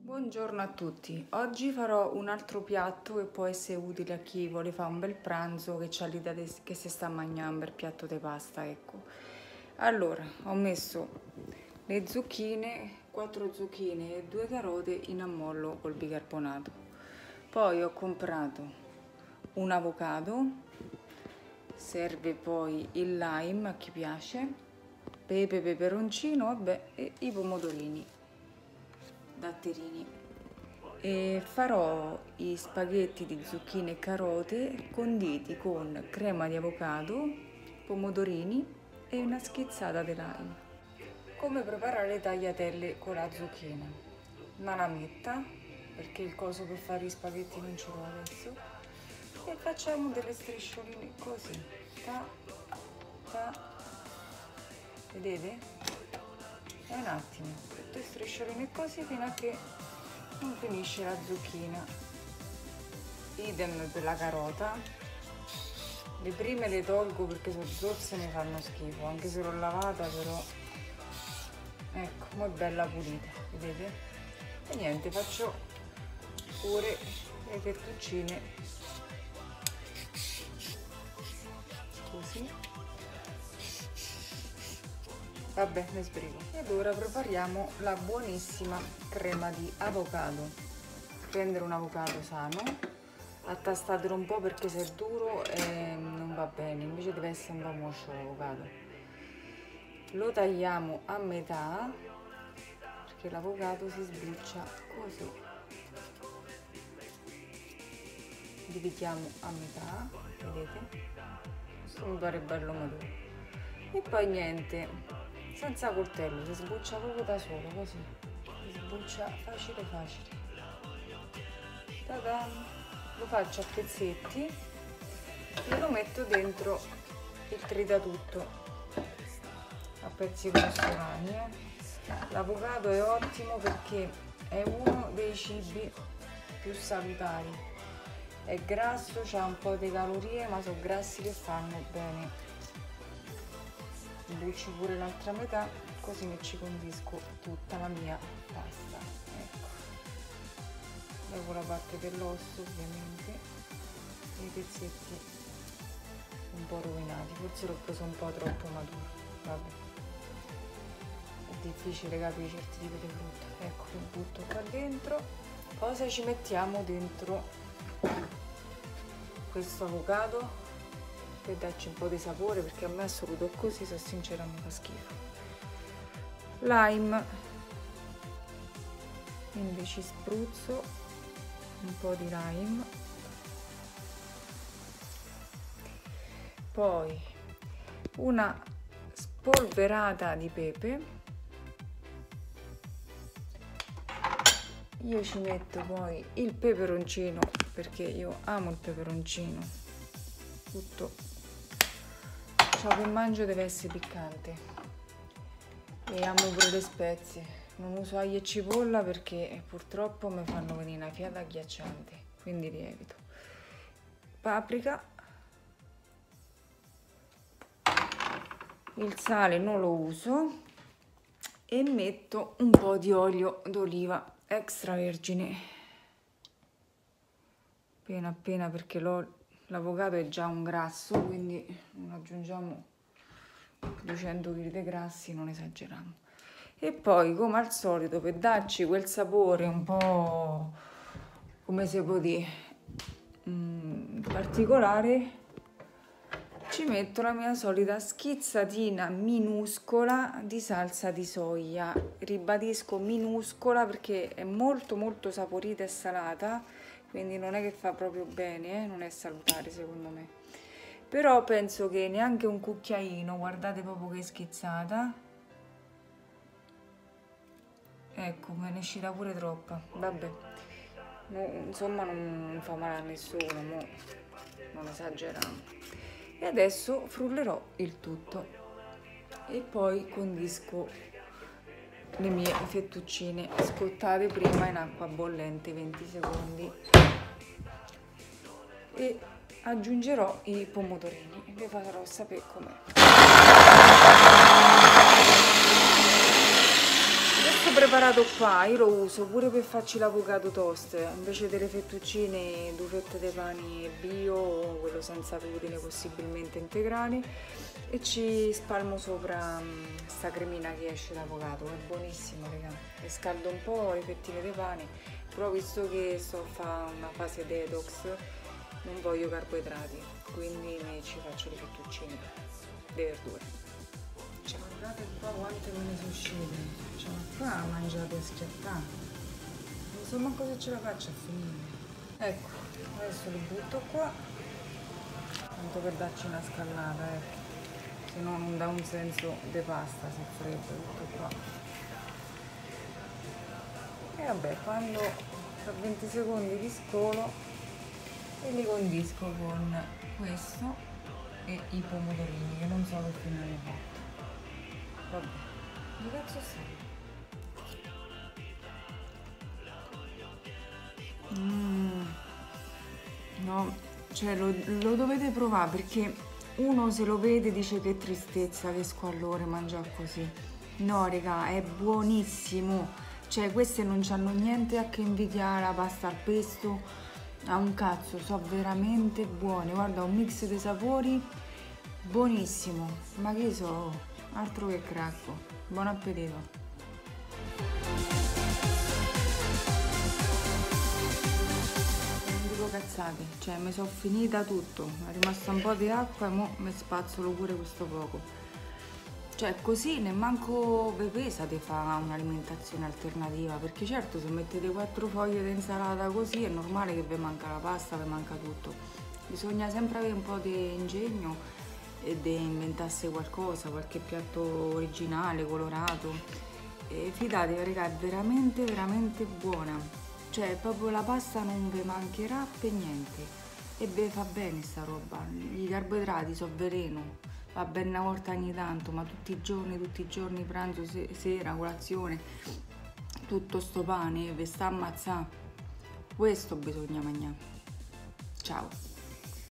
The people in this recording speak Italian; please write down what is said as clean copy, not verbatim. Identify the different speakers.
Speaker 1: Buongiorno a tutti, oggi farò un altro piatto che può essere utile a chi vuole fare un bel pranzo, che ha l'idea che si sta mangiando un bel piatto di pasta, ecco. Allora, ho messo le zucchine, 4 zucchine e 2 carote in ammollo col bicarbonato. Poi ho comprato un avocado, serve poi il lime a chi piace, pepe, peperoncino, vabbè, e i pomodorini datterini. E farò i spaghetti di zucchine e carote conditi con crema di avocado, pomodorini e una schizzata di lime. Come preparare le tagliatelle con la zucchina? Una lametta, perché il coso per fare gli spaghetti non ce l'ho adesso, e facciamo delle striscioline così, ta, ta, vedete? E un attimo, tutte striscioline così fino a che non finisce la zucchina. Idem per la carota. Le prime le tolgo perché sono zozze e mi fanno schifo, anche se l'ho lavata, però ecco, ma è bella pulita, vedete? E niente, faccio pure le fettuccine così. Vabbè, mi sbrigo. Ed ora prepariamo la buonissima crema di avocado. Prendere un avocado sano, attastatelo un po' perché se è duro non va bene, invece deve essere un po' moscio l'avocado. Lo tagliamo a metà perché l'avocado si sbuccia così. Dividiamo a metà, vedete? Questo mi pare bello maduro. E poi niente. Senza coltello, si sbuccia proprio da solo, così. Si sbuccia facile facile. Ta-da! Lo faccio a pezzetti e lo metto dentro il tritatutto a pezzi grossolani. L'avocado è ottimo perché è uno dei cibi più salutari. È grasso, ha un po' di calorie, ma sono grassi che fanno bene. Sbuccio pure l'altra metà, così mi ci condisco tutta la mia pasta. Ecco, levo la parte dell'osso ovviamente e i pezzetti un po' rovinati, forse l'ho preso un po' troppo maturo, vabbè, è difficile capire certi tipi di frutta. Ecco, lo butto qua dentro. Cosa ci mettiamo dentro questo avocado? Per darci un po' di sapore, perché a me assoluto così, se sincera, mi fa schifo. Lime, quindi ci spruzzo un po' di lime, poi una spolverata di pepe. Io ci metto poi il peperoncino perché io amo il peperoncino, tutto ciò che mangio deve essere piccante, e amo pure le spezie. Non uso aglio e cipolla perché purtroppo mi fanno venire una fiata agghiacciante, quindi li evito. Paprika, il sale non lo uso e metto un po' di olio d'oliva extravergine, appena appena, perché l'avocado è già un grasso, quindi non aggiungiamo 200 kg di grassi, non esageriamo. E poi, come al solito, per darci quel sapore un po', come si può dire, particolare, ci metto la mia solita schizzatina minuscola di salsa di soia. Ribadisco minuscola perché è molto molto saporita e salata, quindi non è che fa proprio bene, non è salutare secondo me. Però penso che neanche un cucchiaino, guardate proprio che schizzata. Ecco, me ne è uscita pure troppa, vabbè. Insomma non fa male a nessuno, non esageriamo. E adesso frullerò il tutto e poi condisco le mie fettuccine scottate prima in acqua bollente 20 secondi e aggiungerò i pomodorini e vi farò sapere com'è. Questo preparato qua, io lo uso pure per farci l'avocado toast, invece delle fettuccine, 2 fette di pane bio o quello senza glutine possibilmente integrali, e ci spalmo sopra sta cremina che esce l'avocado, è buonissimo raga, e scaldo un po' le fettine di pane, però visto che sto a fare una fase detox non voglio carboidrati, quindi ci faccio le fettuccine, le verdure. Cioè, guardate un po' quante me ne sono uscite. Cioè, ma qua mangiate a schiattare. Non so manco se ce la faccio a finire. Ecco, adesso li butto qua. Tanto per darci una scannata, ecco. Se no non dà un senso di pasta se freddo tutto qua. E vabbè, quando tra 20 secondi li scolo e li condisco con questo e i pomodorini, che non so che fine ne ho. Vabbè, che cazzo sei? No, cioè lo dovete provare perché uno se lo vede dice che tristezza, che squallore mangiare così. No, raga, è buonissimo. Cioè, queste non c'hanno niente a che invidiare la pasta al pesto. A un cazzo, so veramente buone. Guarda, un mix di sapori buonissimo. Ma che so, altro che cracco. Buon appetito. Non dico cazzate, cioè mi sono finita tutto. È rimasta un po' di acqua e mo mi spazzolo pure questo poco. Cioè così nemmanco vi pesa di fare un'alimentazione alternativa, perché certo se mettete 4 foglie di insalata così è normale che vi manca la pasta, vi manca tutto. Bisogna sempre avere un po' di ingegno e di inventarsi qualcosa, qualche piatto originale, colorato. E fidatevi raga, è veramente veramente buona. Cioè proprio la pasta non vi mancherà per niente. E vi fa bene sta roba. I carboidrati sono veleno. Va bene una volta ogni tanto, ma tutti i giorni, pranzo, sera, colazione, tutto sto pane, vi sta ammazzando. Questo bisogna mangiare. Ciao.